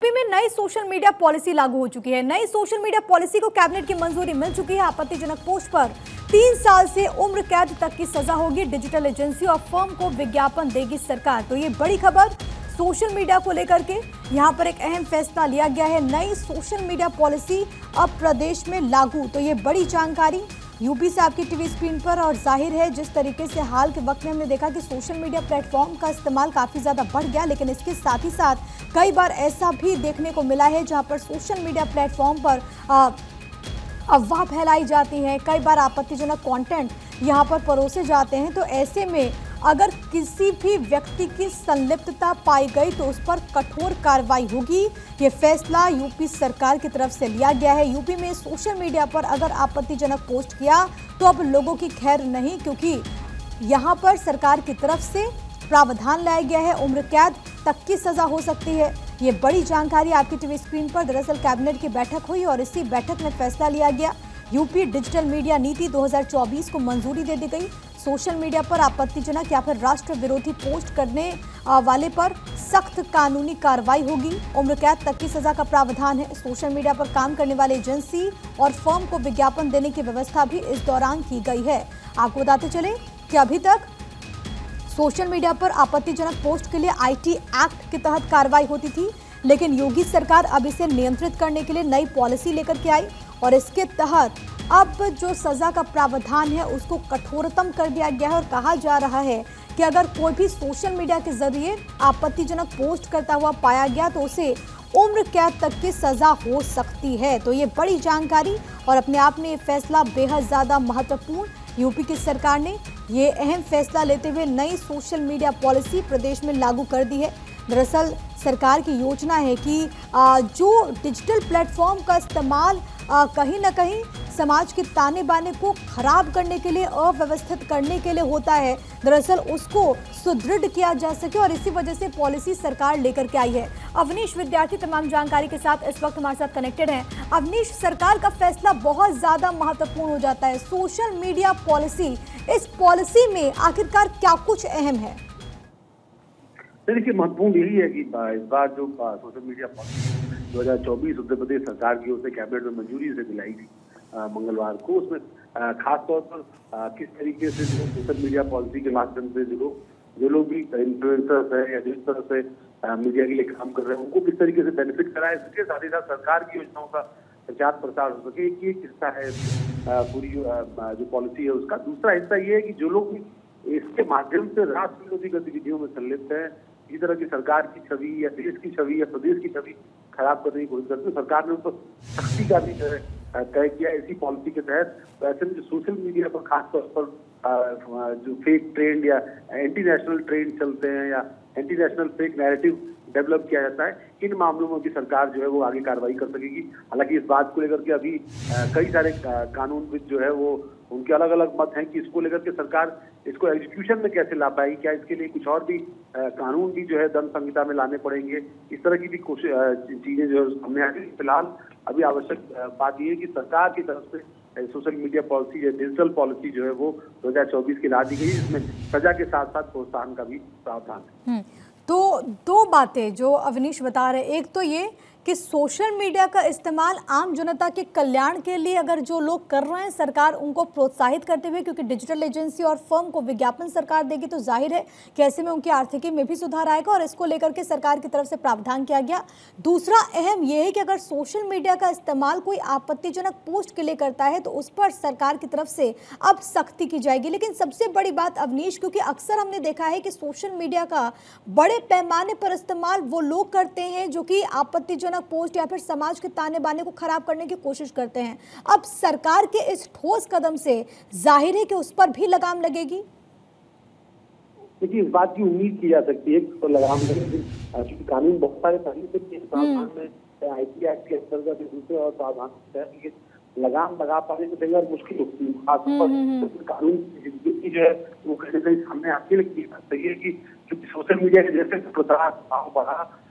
UP में नई social media policy लागू हो चुकी है। नई सोशल मीडिया पॉलिसी को कैबिनेट की मंजूरी मिल चुकी है। आपत्तिजनक पोस्ट पर 3 साल से उम्र कैद तक की सजा होगी। डिजिटल एजेंसी और फर्म को विज्ञापन देगी सरकार। तो ये बड़ी खबर सोशल मीडिया को लेकर के यहाँ पर एक अहम फैसला लिया गया है। नई सोशल मीडिया पॉलिसी अब प्रदेश में लागू। तो ये बड़ी जानकारी यूपी से आपकी टीवी स्क्रीन पर। और जाहिर है जिस तरीके से हाल के वक्त में हमने देखा कि सोशल मीडिया प्लेटफॉर्म का इस्तेमाल काफ़ी ज़्यादा बढ़ गया, लेकिन इसके साथ ही साथ कई बार ऐसा भी देखने को मिला है जहां पर सोशल मीडिया प्लेटफॉर्म पर अफवाह फैलाई जाती है। कई बार आपत्तिजनक कंटेंट यहां पर परोसे जाते हैं। तो ऐसे में अगर किसी भी व्यक्ति की संलिप्तता पाई गई तो उस पर कठोर कार्रवाई होगी। ये फैसला यूपी सरकार की तरफ से लिया गया है। यूपी में सोशल मीडिया पर अगर आपत्तिजनक पोस्ट किया तो अब लोगों की खैर नहीं, क्योंकि यहां पर सरकार की तरफ से प्रावधान लाया गया है। उम्र कैद तक की सजा हो सकती है। ये बड़ी जानकारी आपकी टीवी स्क्रीन पर। दरअसल कैबिनेट की बैठक हुई और इसी बैठक में फैसला लिया गया। यूपी डिजिटल मीडिया नीति 2024 को मंजूरी दे दी गई। सोशल मीडिया पर आपत्तिजनक या फिर राष्ट्र विरोधी पोस्ट करने वाले पर सख्त कानूनी कार्रवाई होगी। उम्र कैद तक की सजा का प्रावधान है। सोशल मीडिया पर काम करने वाले एजेंसी और फर्म को विज्ञापन देने की व्यवस्था भी इस दौरान की गई है। आपको बताते चले कि अभी तक सोशल मीडिया पर आपत्तिजनक पोस्ट के लिए आईटी एक्ट के तहत कार्रवाई होती थी, लेकिन योगी सरकार अब इसे नियंत्रित करने के लिए नई पॉलिसी लेकर के आई और इसके तहत अब जो सजा का प्रावधान है उसको कठोरतम कर दिया गया है। और कहा जा रहा है कि अगर कोई भी सोशल मीडिया के जरिए आपत्तिजनक पोस्ट करता हुआ पाया गया तो उसे उम्र कैद तक की सजा हो सकती है। तो ये बड़ी जानकारी और अपने आप में ये फैसला बेहद ज़्यादा महत्वपूर्ण। यूपी की सरकार ने ये अहम फैसला लेते हुए नई सोशल मीडिया पॉलिसी प्रदेश में लागू कर दी है। दरअसल सरकार की योजना है कि जो डिजिटल प्लेटफॉर्म का इस्तेमाल कहीं ना कहीं समाज के ताने बाने को खराब करने के लिए, अव्यवस्थित करने के लिए होता है, दरअसल उसको सुदृढ़ किया जा सके और इसी वजह से पॉलिसी सरकार लेकर के आई है। अवनीश विद्यार्थी तमाम जानकारी के साथ इस वक्त हमारे साथ कनेक्टेड हैं। अवनीश, सरकार का फैसला बहुत ज्यादा महत्वपूर्ण हो जाता है। सोशल मीडिया पॉलिसी, इस पॉलिसी में आखिरकार क्या कुछ अहम है? देखिए, महत्वपूर्ण यही है कि इस बार जो social media policy 2024 Uttar Pradesh सरकार की ओर से कैबिनेट में मंजूरी से दिलाई थी मंगलवार को, उसमें खास तौर पर किस तरीके से जो सोशल मीडिया पॉलिसी के माध्यम से जो लोग भी इन्फ्लुएंसर्स है या जिस तरह से मीडिया के लिए काम कर रहे हैं उनको किस तरीके से बेनिफिट कराए, इसके साथ ही साथ सरकार की योजनाओं का प्रचार प्रसार हो सके, ये हिस्सा है पूरी जो पॉलिसी है उसका। दूसरा हिस्सा ये है कि जो लोग भी इसके माध्यम से राष्ट्र विरोधी गतिविधियों में संलिप्त है, इसी तरह की सरकार की छवि या देश की छवि या प्रदेश की छवि खराब करने की कोशिश करते हैं, सरकार ने उनको सख्ती का भी तय किया इसी पॉलिसी के तहत। तो ऐसे में जो सोशल मीडिया पर खासतौर पर जो फेक ट्रेंड या एंटी नेशनल ट्रेंड चलते हैं या anti national fake narrative develop किया जाता है, इन मामलों में भी सरकार जो है वो आगे कार्रवाई कर सकेगी। हालांकि इस बात को लेकर के अभी कई सारे कानूनविद जो है वो उनके अलग अलग मत हैं कि इसको लेकर के सरकार इसको एग्जीक्यूशन में कैसे ला पाएगी, क्या इसके लिए कुछ और भी कानून भी जो है दंड संहिता में लाने पड़ेंगे, इस तरह की भी चीजें जो सामने आ गई। फिलहाल अभी आवश्यक बात यह है कि सरकार की तरफ से सोशल मीडिया पॉलिसी या डिजिटल पॉलिसी जो है वो 2024 की ला दी गई, इसमें सजा के साथ साथ प्रोत्साहन का भी प्रावधान है। तो दो बातें जो अवनीश बता रहे, एक तो ये कि सोशल मीडिया का इस्तेमाल आम जनता के कल्याण के लिए अगर जो लोग कर रहे हैं, सरकार उनको प्रोत्साहित करते हुए, क्योंकि डिजिटल एजेंसी और फर्म को विज्ञापन सरकार देगी तो जाहिर है कि ऐसे में उनकी आर्थिकी में भी सुधार आएगा और इसको लेकर के सरकार की तरफ से प्रावधान किया गया। दूसरा अहम यह है कि अगर सोशल मीडिया का इस्तेमाल कोई आपत्तिजनक पोस्ट के लिए करता है तो उस पर सरकार की तरफ से अब सख्ती की जाएगी। लेकिन सबसे बड़ी बात अवनीश, क्योंकि अक्सर हमने देखा है कि सोशल मीडिया का बड़े पैमाने पर इस्तेमाल वो लोग करते हैं जो कि आपत्तिजनक पोस्ट या फिर समाज के ताने बाने को खराब करने की कोशिश करते हैं। अब सरकार के इस ठोस कदम से जाहिर है कि उस पर भी लगाम लगेगी। देखिए, इस बात की उम्मीद की जा सकती है तो लगाम लगेगी, क्योंकि कानून बहुत सारे पहले से प्रावधान में आईटी एक्ट के अंतर्गत दूसरे और प्रावधान लगाम लगा पाने से कई बार मुश्किल होती है। खासतौर कानून की जो है वो कहीं ना कहीं सामने आती है। लेकिन सही है कि क्योंकि सोशल मीडिया के जैसे प्रचार बढ़ा